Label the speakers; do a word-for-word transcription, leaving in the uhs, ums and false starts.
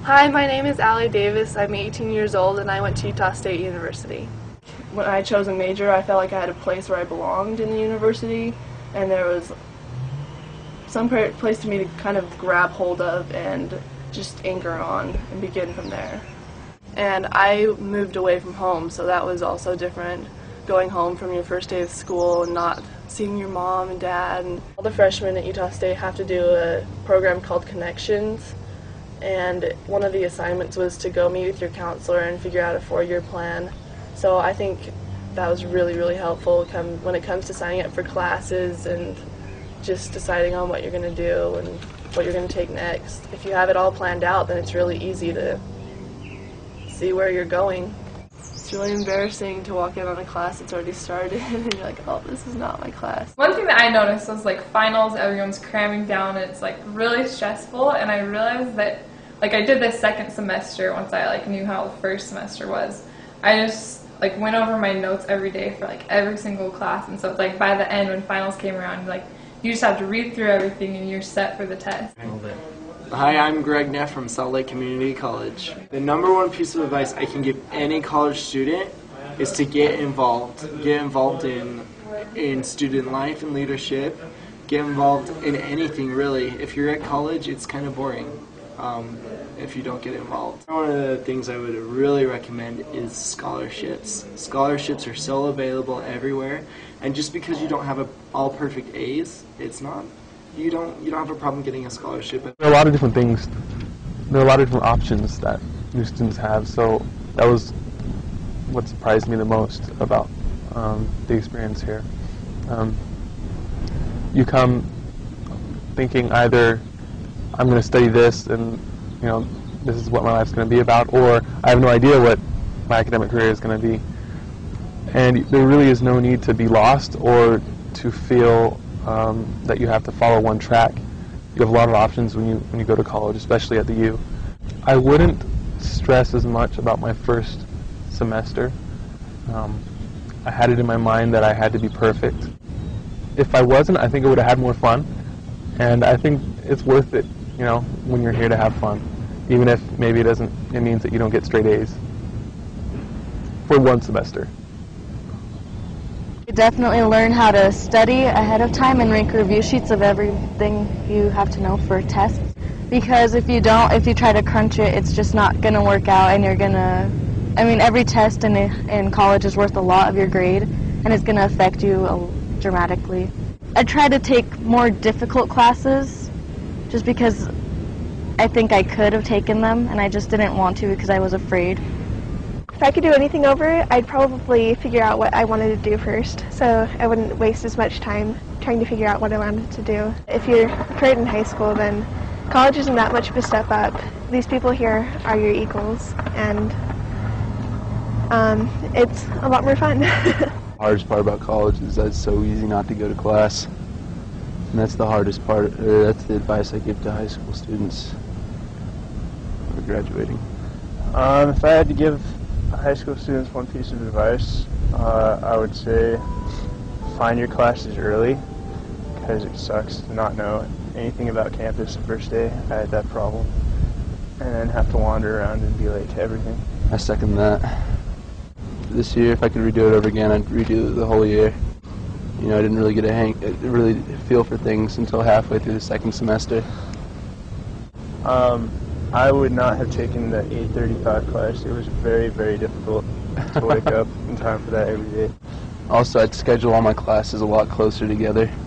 Speaker 1: Hi, my name is Allie Davis. I'm eighteen years old and I went to Utah State University. When I chose a major, I felt like I had a place where I belonged in the university, and there was some place for me to kind of grab hold of and just anchor on and begin from there. And I moved away from home, so that was also different, going home from your first day of school and not seeing your mom and dad. And all the freshmen at Utah State have to do a program called Connections, and one of the assignments was to go meet with your counselor and figure out a four-year plan. So I think that was really, really helpful come, when it comes to signing up for classes and just deciding on what you're going to do and what you're going to take next. If you have it all planned out, then it's really easy to see where you're going. It's really embarrassing to walk in on a class that's already started and you're like, oh, this is not my class.
Speaker 2: One thing that I noticed was like finals, everyone's cramming down and it's like really stressful, and I realized that like I did this second semester once I like knew how the first semester was. I just like went over my notes every day for like every single class, and so it's like by the end when finals came around, like you just have to read through everything and you're set for the test.
Speaker 3: Hi, I'm Greg Neff from Salt Lake Community College. The number one piece of advice I can give any college student is to get involved. Get involved in in student life and leadership. Get involved in anything, really. If you're at college, it's kind of boring um, if you don't get involved. One of the things I would really recommend is scholarships. Scholarships are so available everywhere, and just because you don't have a, all perfect A's, it's not You don't you don't have a problem getting a scholarship.
Speaker 4: There are a lot of different things. There are a lot of different options that new students have. So that was what surprised me the most about um, the experience here. Um, you come thinking either I'm going to study this and you know this is what my life's going to be about, or I have no idea what my academic career is going to be. And there really is no need to be lost or to feel Um, that you have to follow one track. You have a lot of options when you when you go to college, especially at the U. I wouldn't stress as much about my first semester. Um, I had it in my mind that I had to be perfect. If I wasn't, I think I would have had more fun, and I think it's worth it, you know, when you're here to have fun, even if maybe it doesn't. It means that you don't get straight A's for one semester.
Speaker 5: You definitely learn how to study ahead of time and make review sheets of everything you have to know for tests. Because if you don't, if you try to crunch it, it's just not going to work out, and you're going to, I mean, every test in, in college is worth a lot of your grade, and it's going to affect you dramatically. I try to take more difficult classes just because I think I could have taken them, and I just didn't want to because I was afraid.
Speaker 6: If I could do anything over, I'd probably figure out what I wanted to do first, so I wouldn't waste as much time trying to figure out what I wanted to do. If you're current in high school, then college isn't that much of a step up. These people here are your equals, and um, it's a lot more fun.
Speaker 7: The hardest part about college is that it's so easy not to go to class, and that's the hardest part, or that's the advice I give to high school students who are graduating.
Speaker 8: Um, if I had to give high school students one piece of advice, uh, I would say find your classes early, because it sucks to not know anything about campus the first day. I had that problem, and then have to wander around and be late to everything.
Speaker 7: I second that. This year, if I could redo it over again, I'd redo the whole year. You know, I didn't really get a hang, really feel for things until halfway through the second semester.
Speaker 8: Um, I would not have taken the eight thirty-five class. It was very, very difficult to wake up in time for that every day.
Speaker 7: Also, I'd schedule all my classes a lot closer together.